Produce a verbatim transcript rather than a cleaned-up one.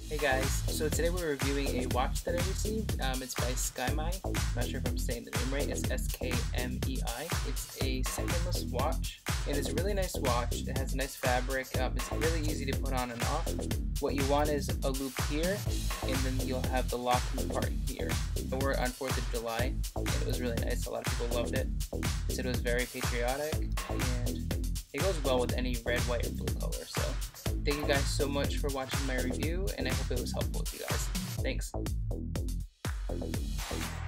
Hey guys, so today we're reviewing a watch that I received. Um, it's by SKEMEI. I'm not sure if I'm saying the name right. It's S K M E I. It's a secondless watch, and it's a really nice watch. It has a nice fabric. Um, it's really easy to put on and off. What you want is a loop here, and then you'll have the locking part here. And we're on fourth of July, and it was really nice. A lot of people loved it. They said it was very patriotic, and it goes well with any red, white, or blue color. So thank you guys so much for watching my review, and I hope it was helpful to you guys. Thanks.